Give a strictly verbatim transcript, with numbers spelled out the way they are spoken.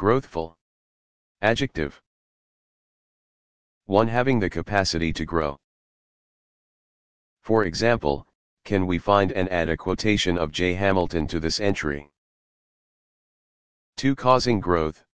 Growthful. Adjective. one Having the capacity to grow. For example, can we find and add a quotation of J. Hamilton to this entry? two Causing growth,